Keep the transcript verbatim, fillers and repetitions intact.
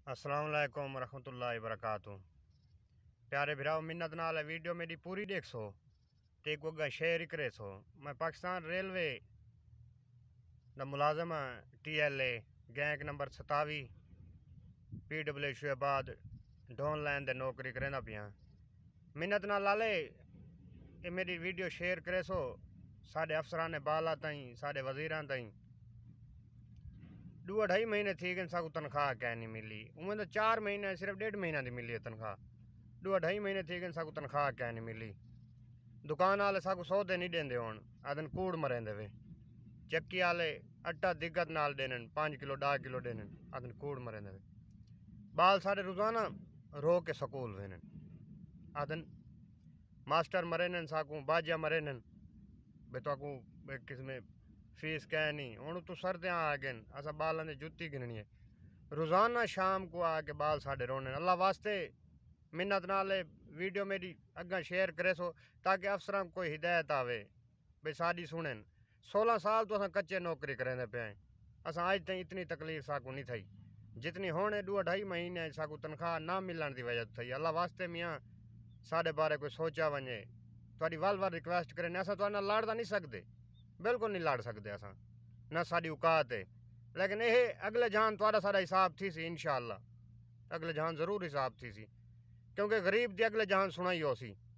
السلام علیکم ورحمۃ اللہ وبرکاتہ۔ پیارے بھراؤ، منت نال ویڈیو میری پوری دیکھ سو تے کو گا شیئر کرے سو۔ میں پاکستان ریلوے دا ملازم ہاں، T L A gang number ستاوی پی ڈبلیو شعباد ڈون لائن دے نوکری کرنا پیا۔ منت نال لالے یہ میری ویڈیو شیئر کرے سو ساڈے افسران بالا تائیں، ساڈے وزیران تائیں۔ دو اڑھائی مہینے تھی گئے ساکو تنخواہ کہہ نہیں ملی، انہیں تو چار مہینے صرف ڈیڑھ مہینہ دی ملی ہے تنخواہ۔ دو اڑھائی مہینے تھی گئے ساکو تنخواہ کہہ نہیں ملی۔ دکان والے ساکو سودے نہیں دین دے ہون، آدن کوڑ مرین دے وے۔ چکی والے اٹا دقت نال دینن، پانچ کلو ڈا کلو دینن، آدن کوڑ مرین دے وے۔ بال ساڑے روزانہ رو کے سکول وینن، آدن ماسٹر مرینن ساکو باجیا مرینن، بے تو آکو کس میں فیس کہہ نہیں ہوں تو سردیاں آ گئے اسا بالوں نے جتی گننی ہے۔ روزانہ شام کو آ کے بال ساڈے رونے۔ اللہ واسطے منت نال ویڈیو میری اگاں شیئر کرے سو تاکہ افسران کوئی ہدایت آوے بے ساڈی سنن۔ سولہ سال تو اساں کچے نوکری کریں دے پے ہیں، اساں آج تائیں اتنی تکلیف ساکو نہیں تھئی جتنی ہونے دو اڑھائی مہینے ساکو تنخواہ نہ ملن دی وجہ تھی۔ اللہ واسطے میاں ساڈے بارے کوئی سوچا ونجے، تہاڈی وال وال ریکویسٹ کریں، اساں تہاڈے نال لڑ نہیں سکدے، بالکل نہیں لڑ سکتے اساں، نہ ساری اوقات ہے، لیکن یہ اگلے جہان تھوڑا سارا حساب تھی سی انشاءاللہ، اگلے جہان ضرور حساب تھی سی، کیونکہ غریب دی اگلے جہان سنائی ہو سی۔